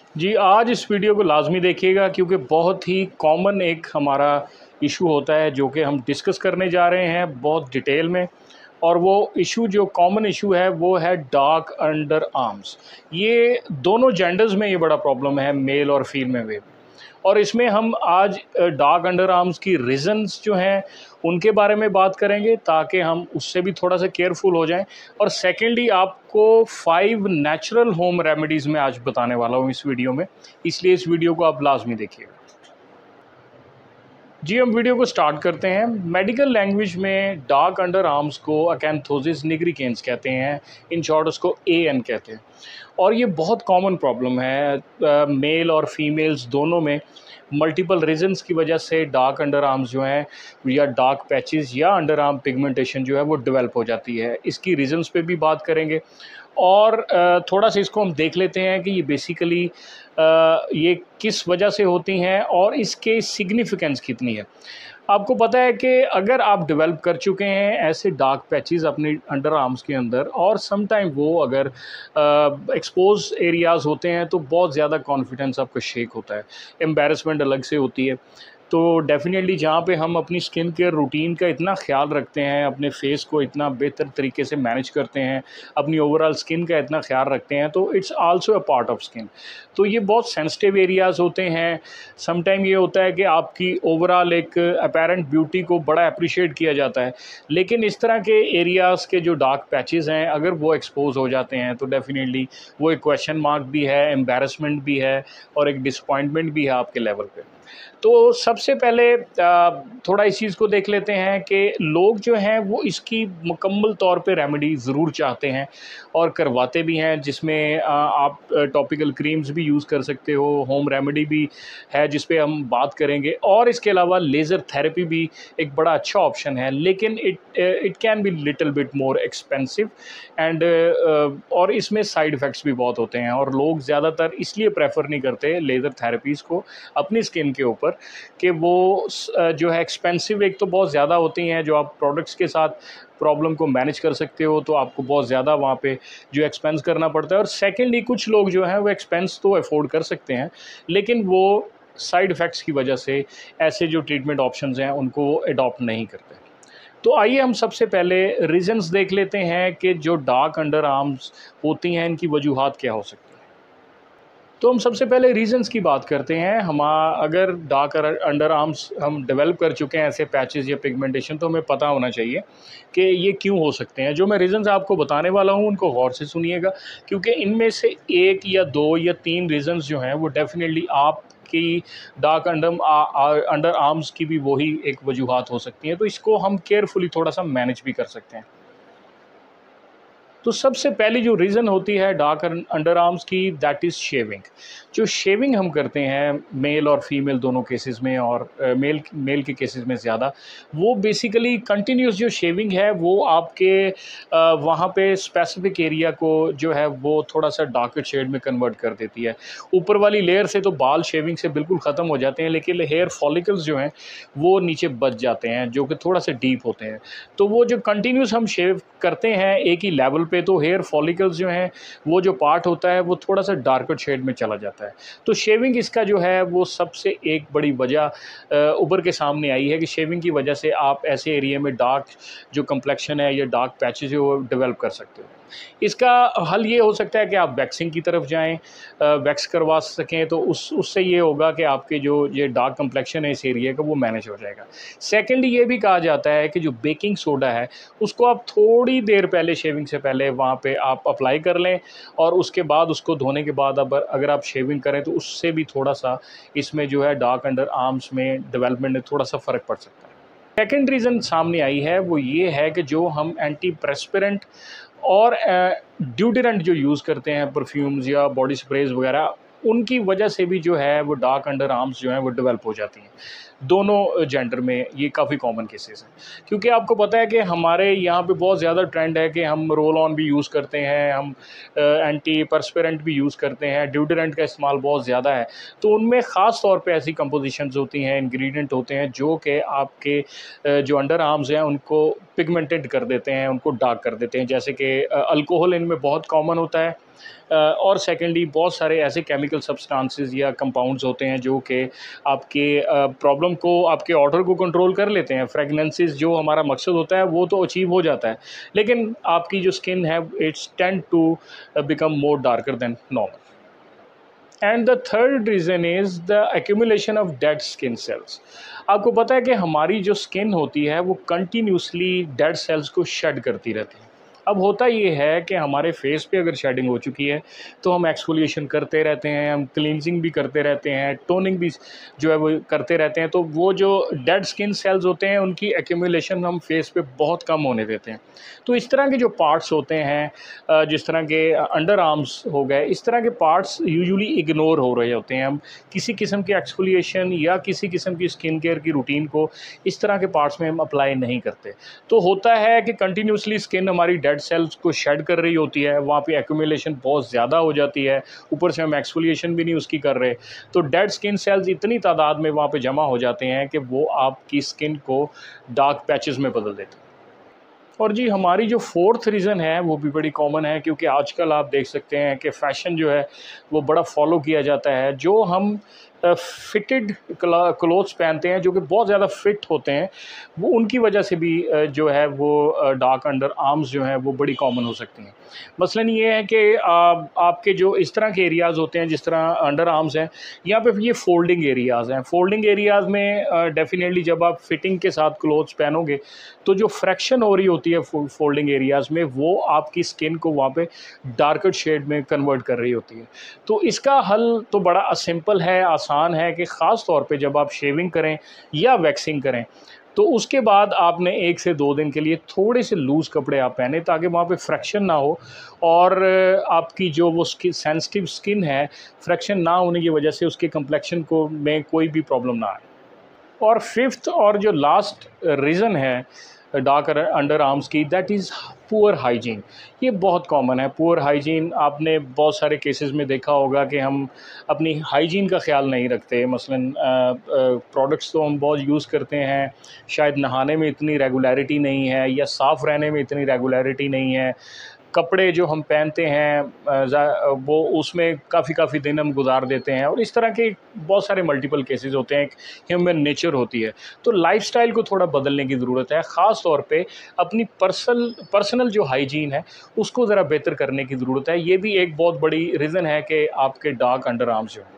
जी, आज इस वीडियो को लाज़मी देखिएगा क्योंकि बहुत ही कॉमन एक हमारा इशू होता है जो कि हम डिस्कस करने जा रहे हैं बहुत डिटेल में। और वो इशू जो कॉमन इशू है वो है डार्क अंडर आर्म्स। ये दोनों जेंडर्स में ये बड़ा प्रॉब्लम है, मेल और फीमेल में। और इसमें हम आज डार्क अंडर आर्म्स की रीज़न्स जो हैं उनके बारे में बात करेंगे ताकि हम उससे भी थोड़ा सा केयरफुल हो जाएं। और सेकेंडली आपको 5 नेचुरल होम रेमेडीज़ में आज बताने वाला हूं इस वीडियो में, इसलिए इस वीडियो को आप लाजमी देखिएगा। जी, हम वीडियो को स्टार्ट करते हैं। मेडिकल लैंग्वेज में डार्क अंडर आर्म्स को अकैंथोसिस निग्रिकेंस कहते हैं, इन शॉर्ट उसको AN कहते हैं। और ये बहुत कॉमन प्रॉब्लम है, मेल और फीमेल्स दोनों में। मल्टीपल रीजंस की वजह से डार्क अंडर आर्म्स जो हैं या डार्क पैचेस या अंडर आर्म पिगमेंटेशन जो है वो डेवलप हो जाती है। इसकी रीजंस पे भी बात करेंगे और थोड़ा सा इसको हम देख लेते हैं कि ये बेसिकली ये किस वजह से होती हैं और इसके सिग्निफिकेंस कितनी है। आपको पता है कि अगर आप डेवलप कर चुके हैं ऐसे डार्क पैचेस अपने अंडर आर्म्स के अंदर और सम टाइम वो अगर एक्सपोज एरियाज़ होते हैं तो बहुत ज़्यादा कॉन्फिडेंस आपका शेक होता है, एम्बैरेसमेंट अलग से होती है। तो डेफ़िनेटली जहाँ पे हम अपनी स्किन केयर रूटीन का इतना ख़्याल रखते हैं, अपने फेस को इतना बेहतर तरीके से मैनेज करते हैं, अपनी ओवरऑल स्किन का इतना ख़्याल रखते हैं, तो it's also a part of skin. तो ये बहुत सेंसिटिव एरियाज़ होते हैं। सम टाइम ये होता है कि आपकी ओवरऑल एक अपैरेंट ब्यूटी को बड़ा एप्रिशिएट किया जाता है, लेकिन इस तरह के एरियाज़ के जो डार्क पैचेज़ हैं अगर वो एक्सपोज़ हो जाते हैं तो डेफ़िनेटली वो एक क्वेश्चन मार्क भी है, एम्बैरेसमेंट भी है और एक डिसअपॉइंटमेंट भी है आपके लेवल पे। तो सबसे पहले थोड़ा इस चीज़ को देख लेते हैं कि लोग जो हैं वो इसकी मुकम्मल तौर पे रेमेडी ज़रूर चाहते हैं और करवाते भी हैं, जिसमें आप टॉपिकल क्रीम्स भी यूज़ कर सकते हो, होम रेमेडी भी है जिस पे हम बात करेंगे, और इसके अलावा लेज़र थेरेपी भी एक बड़ा अच्छा ऑप्शन है, लेकिन it can be little bit more expensive and और इसमें साइड इफ़ेक्ट्स भी बहुत होते हैं और लोग ज़्यादातर इसलिए प्रेफर नहीं करते लेज़र थेरेपीज़ को अपनी स्किन के ऊपर कि वो जो है एक्सपेंसिव एक तो बहुत ज़्यादा होती हैं। जो आप प्रोडक्ट्स के साथ प्रॉब्लम को मैनेज कर सकते हो तो आपको बहुत ज़्यादा वहाँ पे जो एक्सपेंस करना पड़ता है, और सेकेंडली कुछ लोग जो हैं वो एक्सपेंस तो अफोर्ड कर सकते हैं लेकिन वो साइड इफ़ेक्ट्स की वजह से ऐसे जो ट्रीटमेंट ऑप्शंस हैं उनको अडॉप्ट नहीं करते। तो आइए हम सबसे पहले रीज़न्स देख लेते हैं कि जो डार्क अंडर आर्म्स होती हैं इनकी वजूहात क्या हो सकती हैं। तो हम सबसे पहले रीज़न्स की बात करते हैं। अगर डार्क अंडर आर्म्स हम डेवलप कर चुके हैं ऐसे पैचेस या पिगमेंटेशन, तो हमें पता होना चाहिए कि ये क्यों हो सकते हैं। जो मैं रीज़न्स आपको बताने वाला हूँ उनको गौर से सुनिएगा, क्योंकि इनमें से 1 या 2 या 3 रीज़न्स जो हैं वो डेफ़िनेटली आपकी डार्क अंडर आर्म्स की भी वही एक वजूहात हो सकती हैं। तो इसको हम केयरफुली थोड़ा सा मैनेज भी कर सकते हैं। तो सबसे पहली जो रीज़न होती है डार्क अंडर आर्म्स की, दैट इज़ शेविंग। जो शेविंग हम करते हैं मेल और फीमेल दोनों केसेस में, और मेल के केसेस में ज़्यादा, वो बेसिकली कंटिन्यूस जो शेविंग है वो आपके वहाँ पे स्पेसिफिक एरिया को जो है वो थोड़ा सा डार्कर शेड में कन्वर्ट कर देती है। ऊपर वाली लेयर से तो बाल शेविंग से बिल्कुल ख़त्म हो जाते हैं, लेकिन हेयर फॉलिकल्स जो हैं वो नीचे बच जाते हैं जो कि थोड़ा सा डीप होते हैं। तो वो जो कंटिन्यूस हम शेव करते हैं एक ही लेवल पे, तो हेयर फॉलिकल्स जो हैं वो जो पार्ट होता है वो थोड़ा सा डार्कर शेड में चला जाता है। तो शेविंग इसका जो है वो सबसे एक बड़ी वजह उभर के सामने आई है कि शेविंग की वजह से आप ऐसे एरिया में डार्क जो कम्प्लेक्शन है या डार्क पैचेज है वो डेवलप कर सकते हो। इसका हल ये हो सकता है कि आप वैक्सिंग की तरफ जाएं, वैक्स करवा सकें, तो उससे ये होगा कि आपके जो ये डार्क कम्प्लेक्शन है इस एरिया का वो मैनेज हो जाएगा। सेकेंडली ये भी कहा जाता है कि जो बेकिंग सोडा है उसको आप थोड़ी देर पहले, शेविंग से पहले वहाँ पे आप अप्लाई कर लें, और उसके बाद उसको धोने के बाद अब अगर आप शेविंग करें तो उससे भी थोड़ा सा इसमें जो है डार्क अंडर आर्म्स में डेवलपमेंट में थोड़ा सा फ़र्क पड़ सकता है। सेकेंड रीज़न सामने आई है वो ये है कि जो हम एंटी प्रेस्पिरेंट और ड्यूडेरेंट जो यूज़ करते हैं, परफ्यूम्स या बॉडी स्प्रेज वगैरह, उनकी वजह से भी जो है वो डार्क अंडर आर्म्स जो हैं वो डेवलप हो जाती हैं। दोनों जेंडर में ये काफ़ी कॉमन केसेस हैं। क्योंकि आपको पता है कि हमारे यहाँ पे बहुत ज़्यादा ट्रेंड है कि हम रोल ऑन भी यूज़ करते हैं, हम एंटी परस्पिरेंट भी यूज़ करते हैं, ड्यूडरेंट का इस्तेमाल बहुत ज़्यादा है। तो उनमें ख़ास तौर पे ऐसी कंपोजिशंस होती हैं, इंग्रेडिएंट होते हैं जो कि आपके जो अंडर आर्म्स हैं उनको पिगमेंटेड कर देते हैं, उनको डार्क कर देते हैं। जैसे कि अल्कोहल इनमें बहुत कॉमन होता है, और सेकेंडली बहुत सारे ऐसे केमिकल सब्सटेंसेस या कंपाउंड्स होते हैं जो कि आपके प्रॉब्लम को, आपके ऑर्डर को कंट्रोल कर लेते हैं। फ्रेगनेंसेस जो हमारा मकसद होता है वो तो अचीव हो जाता है, लेकिन आपकी जो स्किन है it's tend to become more darker than normal. And the third reason is the accumulation of dead skin cells. आपको पता है कि हमारी जो स्किन होती है वो कंटिन्यूसली डेड सेल्स को शेड करती रहती है। अब होता ये है कि हमारे फेस पे अगर शेडिंग हो चुकी है तो हम एक्सफोलिएशन करते रहते हैं, हम क्लींजिंग भी करते रहते हैं, टोनिंग भी जो है वो करते रहते हैं, तो वो जो डेड स्किन सेल्स होते हैं उनकी एक्यूमुलेशन हम फेस पे बहुत कम होने देते हैं। तो इस तरह के जो पार्ट्स होते हैं, जिस तरह के अंडर आर्म्स हो गए, इस तरह के पार्ट्स यूजुअली इग्नोर हो रहे होते हैं। हम किसी किस्म की एक्सफोलिएशन या किसी किस्म की स्किन केयर की रूटीन को इस तरह के पार्ट्स में हम अप्लाई नहीं करते। तो होता है कि कंटिन्यूसली स्किन हमारी डेड सेल्स को शेड कर रही होती है, वहाँ पे एक्यूमुलेशन बहुत ज़्यादा हो जाती है, ऊपर से हम एक्सफोलिएशन भी नहीं उसकी कर रहे, तो डेड स्किन सेल्स इतनी तादाद में वहाँ पे जमा हो जाते हैं कि वो आपकी स्किन को डार्क पैचेस में बदल देते हैं। और जी हमारी जो फोर्थ रीज़न है वो भी बड़ी कॉमन है, क्योंकि आजकल आप देख सकते हैं कि फ़ैशन जो है वो बड़ा फॉलो किया जाता है। जो हम फिटेड क्लोथ्स पहनते हैं जो कि बहुत ज़्यादा फिट होते हैं, वो उनकी वजह से भी जो है वो डार्क अंडर आर्म्स जो हैं वो बड़ी कॉमन हो सकती हैं। मसलन ये है कि आपके जो इस तरह के एरियाज़ होते हैं, जिस तरह अंडर आर्म्स हैं, यहाँ पे ये फोल्डिंग एरियाज़ हैं। फोल्डिंग एरियाज़ में डेफिनेटली जब आप फिटिंग के साथ क्लोथ्स पहनोगे तो जो फ्रैक्शन हो रही होती है फोल्डिंग एरियाज़ में, वो आपकी स्किन को वहाँ पे डार्कर शेड में कन्वर्ट कर रही होती है। तो इसका हल तो बड़ा सिंपल है, आसान है कि ख़ास तौर पे जब आप शेविंग करें या वैक्सिंग करें तो उसके बाद आपने 1 से 2 दिन के लिए थोड़े से लूज़ कपड़े आप पहने, ताकि वहाँ पे फ्रैक्शन ना हो और आपकी जो वो सेंसिटिव स्किन है, फ्रैक्शन ना होने की वजह से उसके कंप्लेक्शन को में कोई भी प्रॉब्लम ना आए। और फिफ्थ और जो लास्ट रीज़न है डार्क अंडर आर्म्स की, दैट इज़ पुअर हाइजीन। ये बहुत कॉमन है पुअर हाइजीन। आपने बहुत सारे केसेस में देखा होगा कि हम अपनी हाइजीन का ख्याल नहीं रखते। मसलन प्रोडक्ट्स तो हम बहुत यूज़ करते हैं, शायद नहाने में इतनी रेगुलरिटी नहीं है या साफ़ रहने में इतनी रेगुलरिटी नहीं है। कपड़े जो हम पहनते हैं वो उसमें काफ़ी दिन हम गुजार देते हैं, और इस तरह के बहुत सारे मल्टीपल केसेस होते हैं, ह्यूमन नेचर होती है। तो लाइफ़स्टाइल को थोड़ा बदलने की ज़रूरत है, ख़ास तौर पे अपनी पर्सनल जो हाइजीन है उसको ज़रा बेहतर करने की ज़रूरत है। ये भी एक बहुत बड़ी रीज़न है कि आपके डार्क अंडर आर्म्स जो हैं।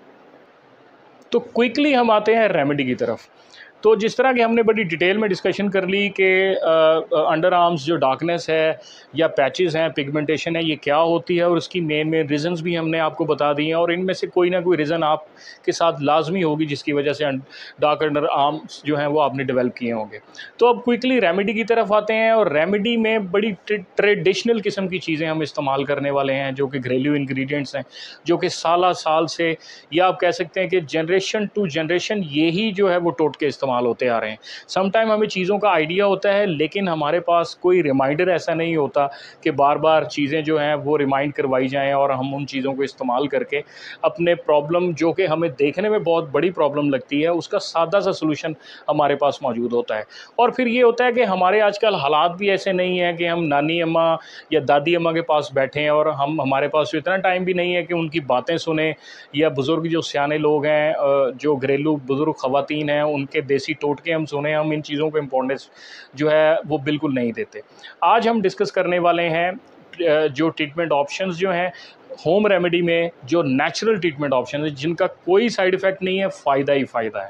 तो क्विकली हम आते हैं रेमेडी की तरफ। तो जिस तरह की हमने बड़ी डिटेल में डिस्कशन कर ली कि अंडर आर्म्स जो डार्कनेस है या पैचेस हैं, पिगमेंटेशन है, ये क्या होती है और उसकी मेन रीज़न्स भी हमने आपको बता दी हैं, और इनमें से कोई ना कोई रीज़न आपके साथ लाजमी होगी जिसकी वजह से डार्क अंडर आर्म्स जो हैं वो आपने डेवलप किए होंगे। तो अब क्विकली रेमेडी की तरफ आते हैं, और रेमेडी में बड़ी ट्रेडिशनल किस्म की चीज़ें हम इस्तेमाल करने वाले हैं, जो कि घरेलू इंग्रेडिएंट्स हैं, जो कि साल से, या आप कह सकते हैं कि जनरेशन टू जनरेशन यही जो है वो टोटके इस्तेमाल होते आ रहे हैं। समटाइम हमें चीज़ों का आइडिया होता है, लेकिन हमारे पास कोई रिमाइंडर ऐसा नहीं होता कि बार बार चीज़ें जो हैं वो रिमाइंड करवाई जाएं और हम उन चीज़ों को इस्तेमाल करके अपने प्रॉब्लम, जो कि हमें देखने में बहुत बड़ी प्रॉब्लम लगती है, उसका सादा सा सलूशन हमारे पास मौजूद होता है। और फिर ये होता है कि हमारे आजकल हालात भी ऐसे नहीं हैं कि हम नानी अम्मा या दादी अम्मा के पास बैठें, और हमारे पास तो इतना टाइम भी नहीं है कि उनकी बातें सुने, या बुज़ुर्ग जो सियाने लोग हैं, जो घरेलू बुज़ुर्ग ख़वातीन हैं, उनके देसी टोटके हम सुने। हम इन चीज़ों को इम्पोर्टेंस जो है वो बिल्कुल नहीं देते। आज हम डिस्कस करने वाले हैं जो ट्रीटमेंट ऑप्शंस जो हैं होम रेमेडी में, जो नेचुरल ट्रीटमेंट ऑप्शन है जिनका कोई साइड इफ़ेक्ट नहीं है, फ़ायदा ही फ़ायदा है।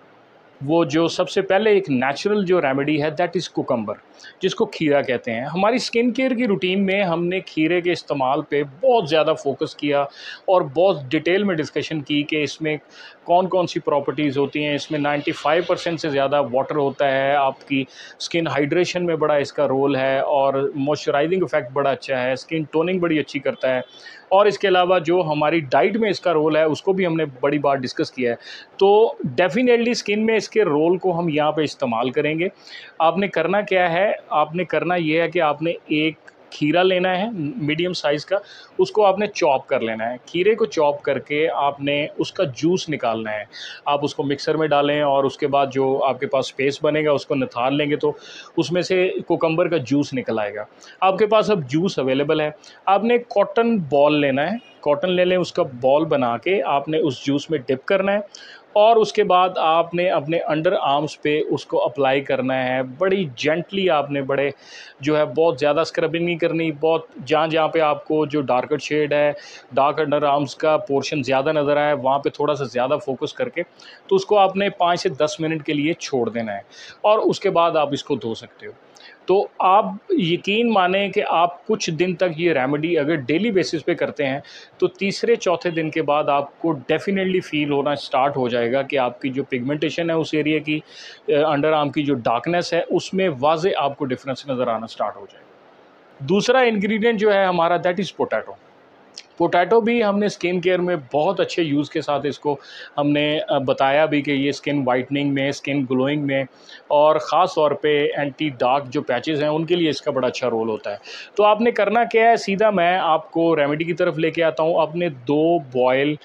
वो जो सबसे पहले एक नेचुरल जो रेमेडी है, दैट इज़ कुकम्बर, जिसको खीरा कहते हैं। हमारी स्किन केयर की रूटीन में हमने खीरे के इस्तेमाल पे बहुत ज़्यादा फोकस किया और बहुत डिटेल में डिस्कशन की कि इसमें कौन कौन सी प्रॉपर्टीज़ होती हैं। इसमें 95% से ज़्यादा वाटर होता है, आपकी स्किन हाइड्रेशन में बड़ा इसका रोल है, और मॉइस्चराइजिंग इफ़ेक्ट बड़ा अच्छा है, स्किन टोनिंग बड़ी अच्छी करता है। और इसके अलावा जो हमारी डाइट में इसका रोल है उसको भी हमने बड़ी बार डिस्कस किया है। तो डेफ़िनेटली स्किन में इसके रोल को हम यहाँ पे इस्तेमाल करेंगे। आपने करना क्या है, आपने करना ये है कि आपने एक खीरा लेना है मीडियम साइज़ का, उसको आपने चॉप कर लेना है। खीरे को चॉप करके आपने उसका जूस निकालना है। आप उसको मिक्सर में डालें और उसके बाद जो आपके पास पेस्ट बनेगा उसको निथाल लेंगे तो उसमें से कुकम्बर का जूस निकल आएगा। आपके पास अब जूस अवेलेबल है। आपने कॉटन बॉल लेना है, कॉटन ले लें, उसका बॉल बना के आपने उस जूस में डिप करना है और उसके बाद आपने अपने अंडर आर्म्स पे उसको अप्लाई करना है। बड़ी जेंटली आपने, बड़े जो है बहुत ज़्यादा स्क्रबिंग नहीं करनी, बहुत जहाँ-जहाँ पे आपको जो डार्कर शेड है, डार्क अंडर आर्म्स का पोर्शन ज़्यादा नज़र आए, वहाँ पे थोड़ा-सा ज़्यादा फोकस करके तो उसको आपने 5 से 10 मिनट के लिए छोड़ देना है और उसके बाद आप इसको धो सकते हो। तो आप यकीन मानें कि आप कुछ दिन तक ये रेमेडी अगर डेली बेसिस पे करते हैं, तो तीसरे चौथे दिन के बाद आपको डेफ़िनेटली फ़ील होना स्टार्ट हो जाएगा कि आपकी जो पिगमेंटेशन है उस एरिया की, अंडर आर्म की जो डार्कनेस है, उसमें वाज़ेह आपको डिफ़रेंस नज़र आना स्टार्ट हो जाएगा। दूसरा इंग्रीडिएंट जो है हमारा, दैट इज़ पोटैटो। पोटैटो भी हमने स्किन केयर में बहुत अच्छे यूज़ के साथ इसको हमने बताया भी कि ये स्किन वाइटनिंग में, स्किन ग्लोइंग में और ख़ास तौर पे एंटी डार्क जो पैचेस हैं उनके लिए इसका बड़ा अच्छा रोल होता है। तो आपने करना क्या है, सीधा मैं आपको रेमेडी की तरफ लेके आता हूँ। आपने 2 बॉयल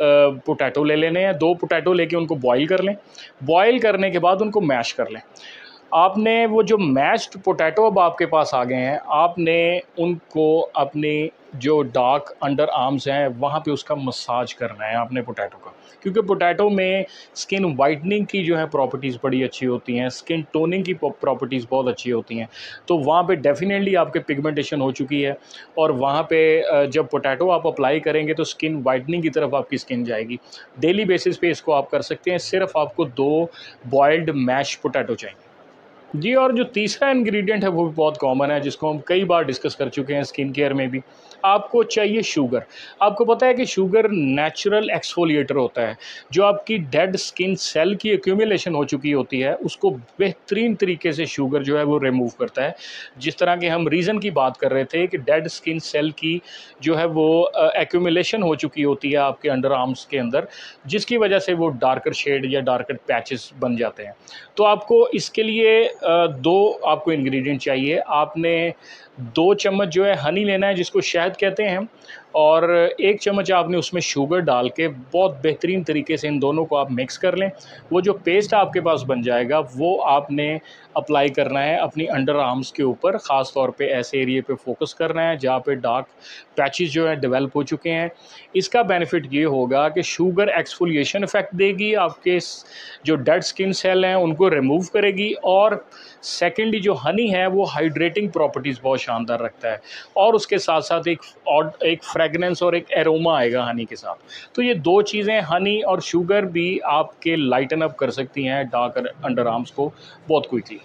पोटैटो ले लेने हैं। 2 पोटैटो लेके उनको बॉयल कर लें। बॉयल करने के बाद उनको मैश कर लें। आपने वो जो मैश्ड पोटैटो अब आपके पास आ गए हैं, आपने उनको अपनी जो डार्क अंडर आर्म्स हैं वहाँ पे उसका मसाज करना है आपने पोटैटो का। क्योंकि पोटैटो में स्किन वाइटनिंग की जो है प्रॉपर्टीज़ बड़ी अच्छी होती हैं, स्किन टोनिंग की प्रॉपर्टीज़ बहुत अच्छी होती हैं। तो वहाँ पे डेफ़िनेटली आपके पिगमेंटेशन हो चुकी है और वहाँ पे जब पोटैटो आप अप्लाई करेंगे तो स्किन वाइटनिंग की तरफ आपकी स्किन जाएगी। डेली बेसिस पे इसको आप कर सकते हैं। सिर्फ़ आपको 2 बॉइल्ड मैश पोटैटो चाहिए। जी, और जो तीसरा इंग्रेडिएंट है वो भी बहुत कॉमन है, जिसको हम कई बार डिस्कस कर चुके हैं स्किन केयर में भी। आपको चाहिए शुगर। आपको पता है कि शुगर नेचुरल एक्सफोलिएटर होता है, जो आपकी डेड स्किन सेल की एक्यूमुलेशन हो चुकी होती है उसको बेहतरीन तरीके से शुगर जो है वो रिमूव करता है। जिस तरह के हम रीज़न की बात कर रहे थे कि डेड स्किन सेल की जो है वो एक्यूमुलेशन हो चुकी होती है आपके अंडर आर्म्स के अंदर, जिसकी वजह से वो डार्कर शेड या डार्कर पैचेस बन जाते हैं। तो आपको इसके लिए 2 आपको इंग्रेडिएंट चाहिए। आपने 2 चम्मच जो है हनी लेना है, जिसको शहद कहते हैं हम, और 1 चम्मच आपने उसमें शुगर डाल के बहुत बेहतरीन तरीके से इन दोनों को आप मिक्स कर लें। वो जो पेस्ट आपके पास बन जाएगा वो आपने अप्लाई करना है अपनी अंडर आर्म्स के ऊपर। ख़ास तौर पे ऐसे एरिया पे फोकस करना है जहाँ पे डार्क पैचेस जो हैं डेवलप हो चुके हैं। इसका बेनिफिट ये होगा कि शुगर एक्सफोलिएशन इफ़ेक्ट देगी, आपके जो डेड स्किन सेल हैं उनको रिमूव करेगी, और सेकेंडली जो हनी है वो हाइड्रेटिंग प्रॉपर्टीज़ बहुत शानदार रखता है, और उसके साथ साथ एक फ्रेगनेंस और एक एरोमा आएगा हनी के साथ। तो ये 2 चीज़ें, हनी और शुगर, भी आपके लाइटन अप कर सकती हैं डार्क अंडर आर्म्स को बहुत क्विकली।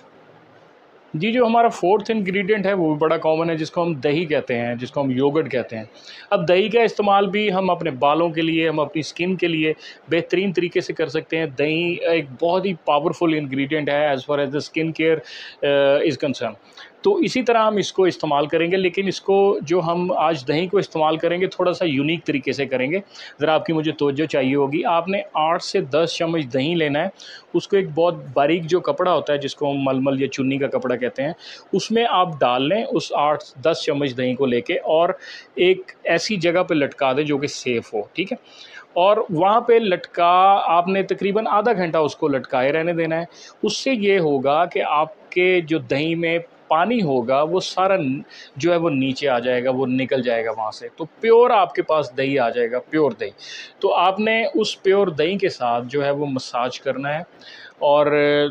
जी, जो हमारा 4th इंग्रेडिएंट है वो भी बड़ा कॉमन है, जिसको हम दही कहते हैं, जिसको हम योगर्ट कहते हैं। अब दही का इस्तेमाल भी हम अपने बालों के लिए, हम अपनी स्किन के लिए बेहतरीन तरीके से कर सकते हैं। दही एक बहुत ही पावरफुल इंग्रेडिएंट है as far as the skin care is concern. तो इसी तरह हम इसको इस्तेमाल करेंगे, लेकिन इसको जो हम आज दही को इस्तेमाल करेंगे थोड़ा-सा यूनिक तरीके से करेंगे। ज़रा आपकी मुझे तवज्जो चाहिए होगी। आपने 8 से 10 चम्मच दही लेना है, उसको एक बहुत बारीक जो कपड़ा होता है जिसको हम मलमल या चुन्नी का कपड़ा कहते हैं, उसमें आप डाल लें उस 8-10 चम्मच दही को लेके, और एक ऐसी जगह पे लटका दें जो कि सेफ़ हो, ठीक है? और वहाँ पे लटका आपने तकरीबन आधा घंटा उसको लटकाए रहने देना है। उससे ये होगा कि आपके जो दही में पानी होगा वो सारा जो है वो नीचे आ जाएगा, वो निकल जाएगा वहाँ से, तो प्योर आपके पास दही आ जाएगा, प्योर दही। तो आपने उस प्योर दही के साथ जो है वो मसाज करना है, और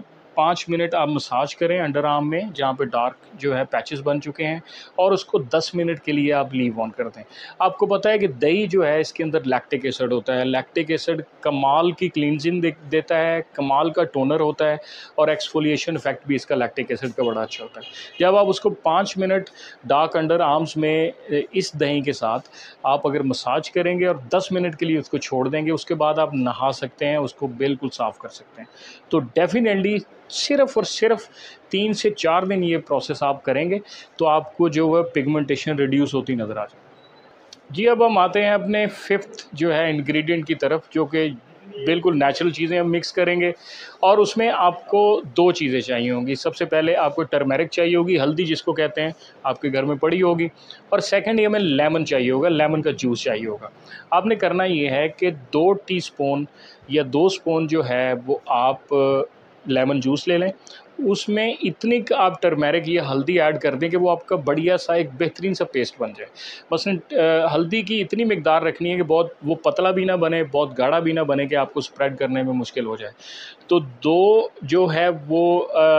5 मिनट आप मसाज करें अंडर आर्म में जहाँ पे डार्क जो है पैचेस बन चुके हैं, और उसको 10 मिनट के लिए आप लीव ऑन कर दें। आपको पता है कि दही जो है इसके अंदर लैक्टिक एसिड होता है। लैक्टिक एसिड कमाल की क्लींजिंग देता है, कमाल का टोनर होता है, और एक्सफोलिएशन इफेक्ट भी इसका लैक्टिक एसिड का बड़ा अच्छा होता है। जब आप उसको 5 मिनट डार्क अंडर आर्म्स में इस दही के साथ आप अगर मसाज करेंगे और 10 मिनट के लिए उसको छोड़ देंगे, उसके बाद आप नहा सकते हैं, उसको बिल्कुल साफ़ कर सकते हैं। तो डेफ़िनेटली सिर्फ़ और सिर्फ 3 से 4 दिन ये प्रोसेस आप करेंगे तो आपको जो है पिगमेंटेशन रिड्यूस होती नज़र आ जाए। जी, अब हम आते हैं अपने 5th जो है इंग्रेडिएंट की तरफ, जो कि बिल्कुल नेचुरल चीज़ें हम मिक्स करेंगे और उसमें आपको 2 चीज़ें चाहिए होंगी। सबसे पहले आपको टर्मेरिक चाहिए होगी, हल्दी जिसको कहते हैं, आपके घर में पड़ी होगी, और सेकंड ये हमें लेमन चाहिए होगा, लेमन का जूस चाहिए होगा। आपने करना ये है कि 2 टीस्पून या 2 स्पून जो है वो आप लेमन जूस ले लें। उसमें इतनी क आप टर्मेरिक या हल्दी ऐड कर दें कि वो आपका बढ़िया सा एक बेहतरीन सा पेस्ट बन जाए। मसलन हल्दी की इतनी मिकदार रखनी है कि बहुत वो पतला भी ना बने, बहुत गाढ़ा भी ना बने कि आपको स्प्रेड करने में मुश्किल हो जाए। तो 2 जो है वो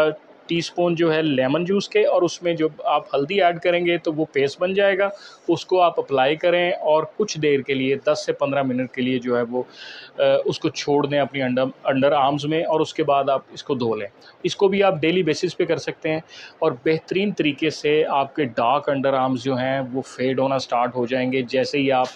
टीस्पून जो है लेमन जूस के, और उसमें जो आप हल्दी ऐड करेंगे तो वो पेस्ट बन जाएगा। उसको आप अप्लाई करें और कुछ देर के लिए 10 से 15 मिनट के लिए जो है वो उसको छोड़ दें अपनी अंडर आर्म्स में, और उसके बाद आप इसको धो लें। इसको भी आप डेली बेसिस पे कर सकते हैं और बेहतरीन तरीके से आपके डार्क अंडर आर्म्स जो हैं वो फेड होना स्टार्ट हो जाएंगे। जैसे ही आप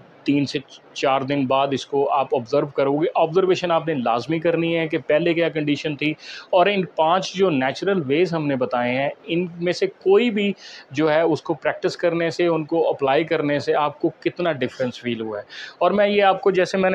3 से 4 दिन बाद इसको आप ऑब्ज़र्व करोगे, ऑब्ज़र्वेशन आपने लाज़मी करनी है कि पहले क्या कंडीशन थी, और इन 5 जो नेचुरल वेज़ हमने बताए हैं, इनमें से कोई भी जो है उसको प्रैक्टिस करने से, उनको अप्लाई करने से आपको कितना डिफ़रेंस फ़ील हुआ है। और मैं ये आपको, जैसे मैंने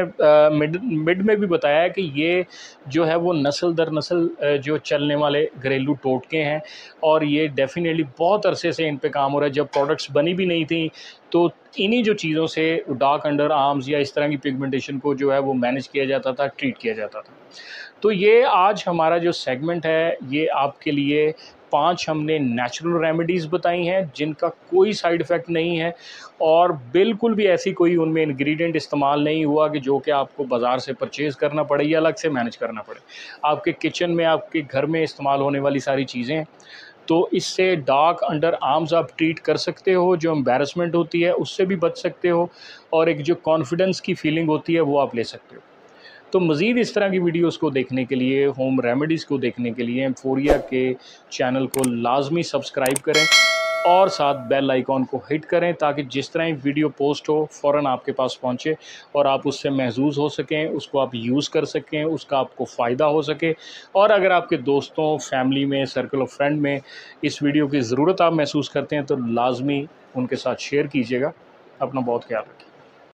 मिड में भी बताया कि ये जो है वो नस्ल दर नस्ल जो चलने वाले घरेलू टोटके हैं, और ये डेफ़िनेटली बहुत अरसे से इन पे काम हो रहा है। जब प्रोडक्ट्स बनी भी नहीं थी, तो इन्हीं जो चीज़ों से डार्क अंडर आर्म्स या इस तरह की पिगमेंटेशन को जो है वो मैनेज किया जाता था, ट्रीट किया जाता था। तो ये आज हमारा जो सेगमेंट है, ये आपके लिए 5 हमने नेचुरल रेमेडीज़ बताई हैं जिनका कोई साइड इफ़ेक्ट नहीं है, और बिल्कुल भी ऐसी कोई उनमें इंग्रेडिएंट इस्तेमाल नहीं हुआ कि जो कि आपको बाज़ार से परचेज़ करना पड़े या अलग से मैनेज करना पड़े। आपके किचन में, आपके घर में इस्तेमाल होने वाली सारी चीज़ें हैं। तो इससे डार्क अंडर आर्म्स आप ट्रीट कर सकते हो, जो एम्बैरेसमेंट होती है उससे भी बच सकते हो, और एक जो कॉन्फिडेंस की फीलिंग होती है वो आप ले सकते हो। तो मज़ीद इस तरह की वीडियोज़ को देखने के लिए, होम रेमेडीज़ को देखने के लिए एम्फोरिया के चैनल को लाजमी सब्सक्राइब करें और साथ बेल आइकॉन को हिट करें, ताकि जिस तरह ही वीडियो पोस्ट हो फ़ौरन आपके पास पहुंचे और आप उससे महजूज़ हो सकें, उसको आप यूज़ कर सकें, उसका आपको फ़ायदा हो सके। और अगर आपके दोस्तों, फैमिली में, सर्कल ऑफ फ्रेंड में इस वीडियो की ज़रूरत आप महसूस करते हैं तो लाजमी उनके साथ शेयर कीजिएगा। अपना बहुत ख्याल रखें।